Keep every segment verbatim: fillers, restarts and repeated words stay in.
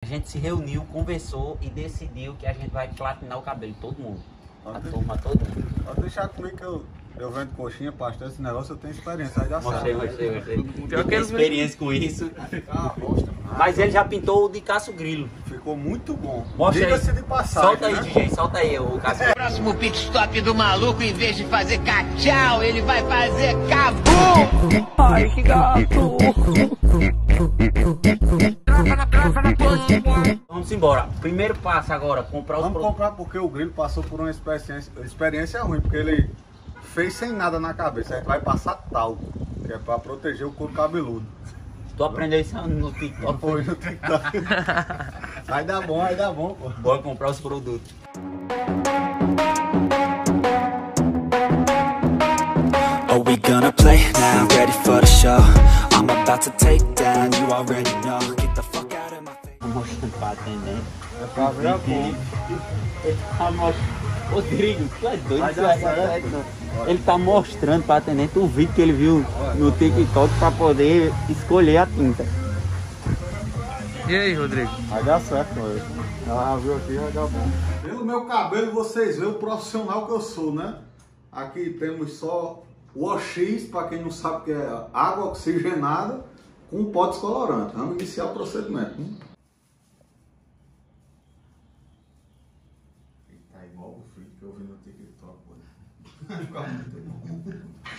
gente se reuniu, conversou e decidiu que a gente vai platinar o cabelo, todo mundo. A Pode turma, todo mundo. Pode deixar comigo que eu, eu vendo coxinha, pastel, esse negócio eu tenho experiência, aí dá Mostrei, certo. mostrei, mostrei. Tem Eu tenho experiência com isso. Ah, bosta. Mas ele já pintou o de Cássio Grilo. Ficou muito bom. Mostra aí. Diga-se de passagem, Solta aí, né? D J, solta aí o Cássio. Próximo pit stop do maluco, em vez de fazer cachau, ele vai fazer cabum! Ai, que gato! Vamos embora. Primeiro passo agora, comprar os Vamos produtos. comprar porque o Grilo passou por uma experiência, experiência ruim, porque ele fez sem nada na cabeça. A gente vai passar talco, que é pra proteger o couro cabeludo. Tu aprendeu isso no TikTok. Foi no TikTok. Aí dá bom, aí dá bom, pô. Bora comprar os produtos. Are we gonna play now? Ready for the show? I'm about to take down, you already know. Get the fuck out of my face. Tô mostrando pra atendente. É pra ver a Ele, ele tá mostrando. Rodrigo, tu é doido, Vai isso dar é certo. sério, não. Ele tá mostrando pra atendente um vídeo que ele viu no TikTok pra poder escolher a tinta. E aí, Rodrigo? Vai dar certo, pô. Ela viu aqui, vai dar bom. Pelo meu cabelo, vocês veem o profissional que eu sou, né? Aqui temos só o O X, para quem não sabe o que é água oxigenada com pó descolorante. Vamos iniciar o procedimento. Hein? Tá igual o vídeo que eu vi no TikTok, pô. Fica muito bom.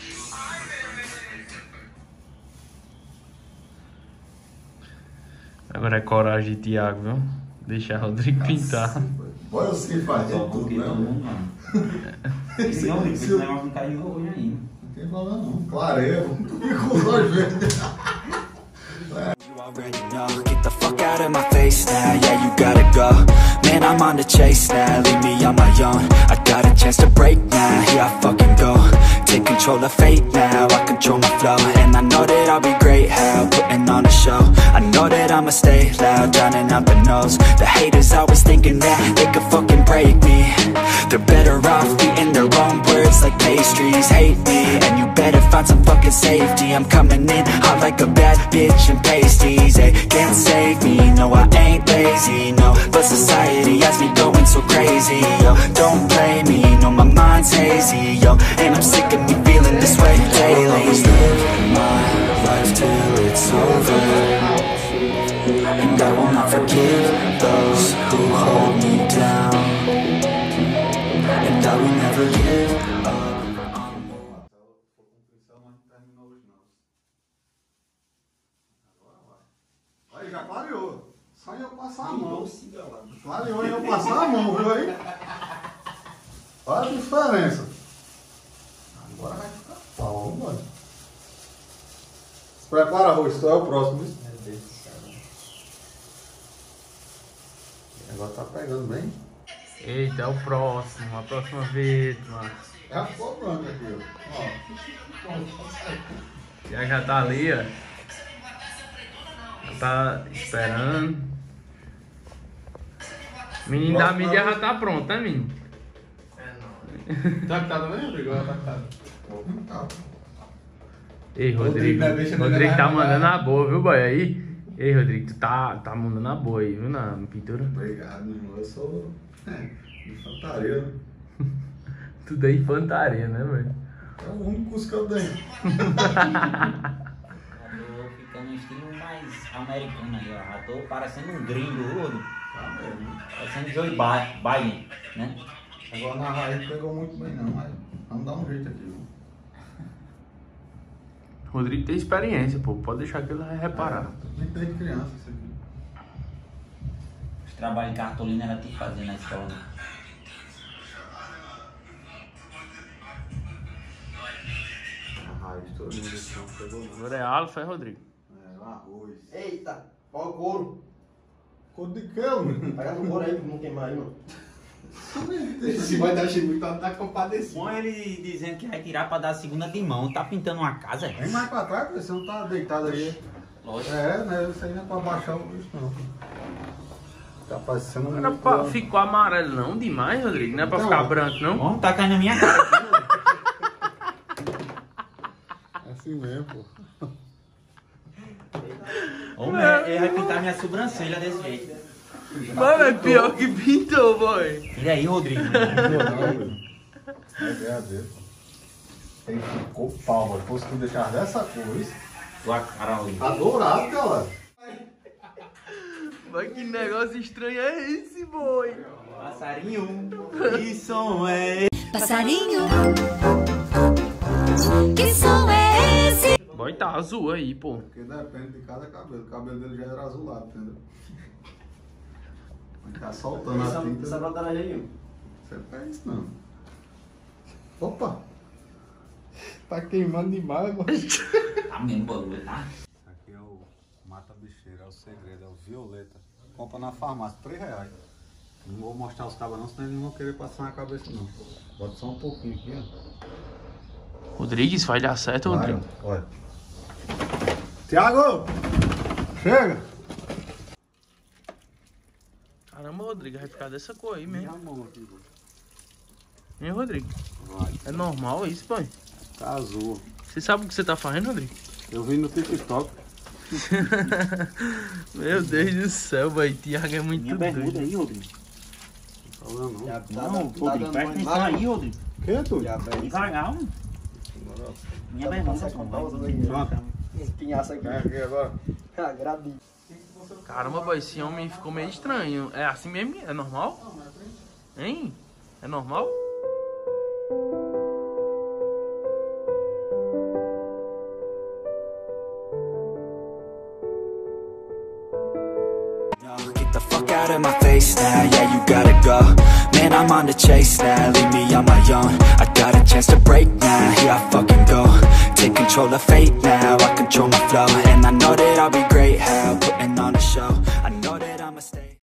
Agora é coragem, Thiago, viu? Deixar Rodrigo pintar. Olha os que fazem tudo, né? Esse negócio não caiu hoje ainda. Não tem problema não. Clareia, e com os olhos verdes. You already know. Get the fuck out of my face now, yeah, you gotta go. Man, I'm on the chase now, leave me on my own. I got a chance to break now, here I fucking go. Take control of fate now, I control my flow. And I know that I'll be great, how putting on a show. I know that I'ma stay loud, drowning out the noise. The haters always thinking that they could fucking break me. They're better off eating their own words like pastries. Hate me, and you better find some fucking safety. I'm coming in hot like a bad bitch and pasties. They can't save me, no I ain't lazy, no. But society has me going so crazy, yo. Don't blame me, no my mind's hazy, yo. And I'm sick of me feeling this way daily. I'll always live my life till it's over, and I will not forgive those who hold me down, and I will never give up. Aí já clareou. Só eu passar a mão. Clareou e eu passar a mão, viu aí? Olha a diferença. Agora vai ficar pau, vamos embora. Se prepara, arroz, tu é o próximo, viu? Meu Deus do céu. Agora tá pegando bem. Eita, é o próximo, a próxima vítima. É a cor branca aqui, ó. Já já tá ali, ó. Já tá esperando. Menino da mídia já tá pronto, né, menino? Tá pintado mesmo, Rodrigo? Tá pintado. Tá. Ei, Rodrigo. Rodrigo, né? Deixa ele Rodrigo tá levar, mandando vai. a boa, viu, boy? Aí. Ei, Rodrigo, tu tá, tá mandando a boa aí, viu, na pintura? Obrigado, meu irmão. Eu sou é, de infantaria, né? Tudo é infantaria, né, velho? É o único curso que eu tenho. Eu tô ficando um estilo mais americano aí, ó. Já tô parecendo um gringo, Rodrigo. Tá mesmo. Parecendo Joey Bi- Biden, né? Agora na raiz pegou muito bem não, mas vamos dar um jeito aqui, viu? Rodrigo tem experiência, pô. Pode deixar que ele vai reparar. Nem desde criança isso aqui. Os trabalhos de cartolina era tudo fazer na escola, né? A raiz toda no chão pegou muito. Agora é alfa, é, Rodrigo? É, o arroz. Eita, qual o couro? Cor de que, mano? Pega no couro aí pra não queimar aí, mano. Esse vai dar chico, tá, tá compadecido. Bom, ele dizendo que vai tirar pra dar a segunda de mão. Tá pintando uma casa, é? Vem mais pra trás, porque você não tá deitado aí. Lógico. É, né? Isso aí não é pra baixar o bicho, não. Tá parecendo um... Não era pra ficou amarelo não demais, Rodrigo? Não é pra Então, ficar branco, não? Bom, tá caindo na minha cara aqui, Rodrigo. É assim mesmo, pô. Ô, meu, ele vai pintar minha sobrancelha desse jeito. Mano, é pior que pintou, boy. E aí, Rodrigo? A ideia dele. Ele ficou pau, mano. Fosse tu deixar dessa cor, isso? Tua cara ali. Tá dourado, galera. Mas que negócio estranho é esse, boy? Passarinho, que som é? Passarinho, que som é esse? Boy, tá azul aí, pô. Porque depende de cada cabelo. O cabelo dele já era azulado, entendeu? Ele tá soltando a tinta. Essa brota aí, Você não faz isso, não. Opa! Tá queimando demais, mano. Tá mesmo bagulho, tá? Aqui é o Mata Bicheira, é o segredo, é o Violeta. Compra na farmácia, três reais. Não vou mostrar os cabos não, senão eles não vão querer passar na cabeça não. Bota só um pouquinho aqui, ó. Rodrigues, vai dar certo, Vai, Rodrigo? olha. Tiago! Chega! Caramba, Rodrigo, vai ficar dessa cor aí Minha mesmo. mão aqui, Hein, Rodrigo? vai. É normal isso, pai? Tá azul. Você sabe o que você tá fazendo, Rodrigo? Eu vi no TikTok. Meu Deus do céu, boy. Tiago é muito Minha bermuda doido. aí, Rodrigo. Não tá falando não. Não, Rodrigo, presta atenção aí, Rodrigo. Quem é tu? Devagar, mano. Minha bermuda. Pronto. Espinhaça aqui. Vem aqui agora. Agradinho. Caramba, boy, esse homem ficou meio estranho. É assim mesmo? É normal? Hein? É normal? Get the fuck out of my face now, yeah, you gotta go. Man, I'm on the chase now, leave me on my own. I got a chance to break now, here I fucking go. Take control of fate now, I control my flow. And I know that I'll be great, how putting on a show. I